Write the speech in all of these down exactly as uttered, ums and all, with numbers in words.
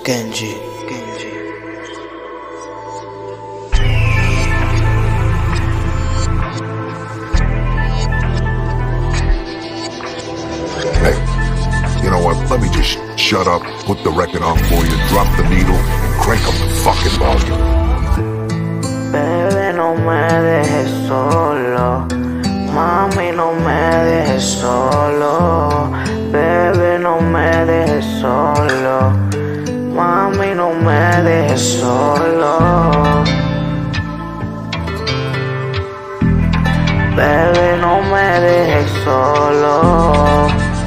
Kenji, Kenji. Hey, you know what? Let me just shut up, put the record on for you, drop the needle, and crank up the fucking volume. Bebé, no me dejes solo. Mami, no me dejes solo. Bebé, no me dejes solo. Mami, no me dejes solo. Bebé, no me dejes solo.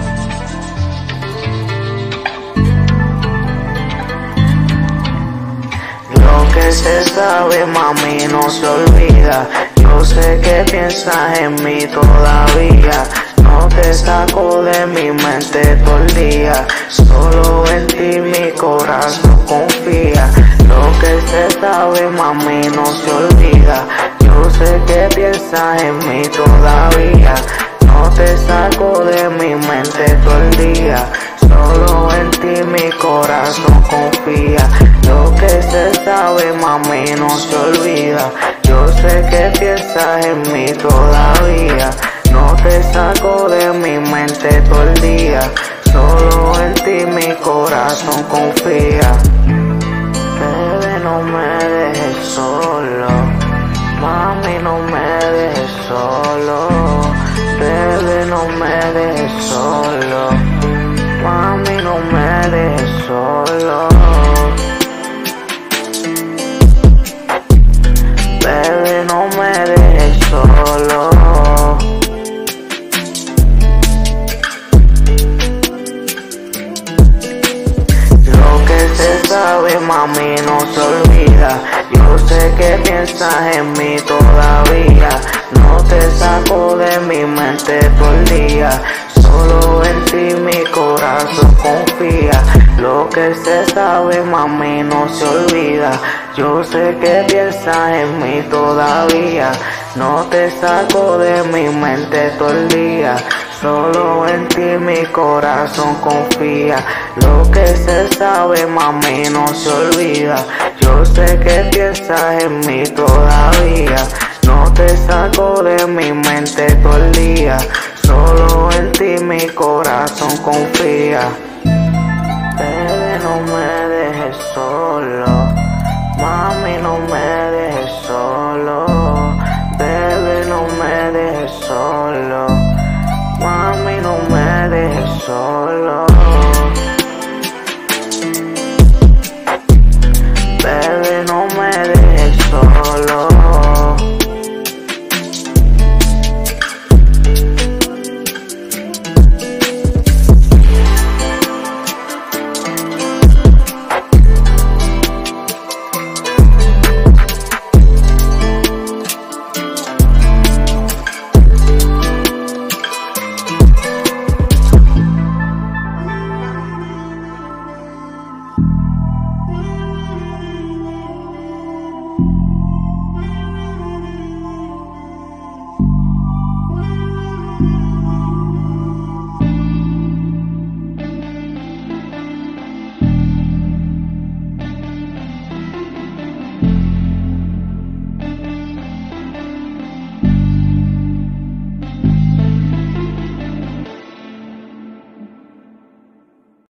Lo que se sabe, mami, no se olvida. Yo sé que piensas en mí todavía. No te saco de mi mente todo el día. Solo en ti mi corazón confía. Lo que se sabe, mami, no se olvida. Yo sé que piensas en mí todavía. No te saco de mi mente todo el día. Solo en ti mi corazón confía. Lo que se sabe, mami, no se olvida. Yo sé que piensas en mí todavía. No te saco de mi mente todo el día. Solo en ti mi corazón confía. Bebé, no me dejes solo. Mami, no me dejes solo. Bebé, no me dejes solo. Mami, no me dejes solo. Bebé, no me dejes solo. Lo que se sabe, mami, no se olvida. Yo sé que piensas en mí todavía. No te saco de mi mente todo el día. Solo en ti mi corazón confía. Lo que se sabe, mami, no se olvida. Yo sé que piensas en mí todavía. No te saco de mi mente todo el día. Solo en ti mi corazón confía. Lo que se sabe, mami, no se olvida. Yo sé que piensas en mí todavía. No te saco de mi mente todo el día. Solo en ti mi corazón confía.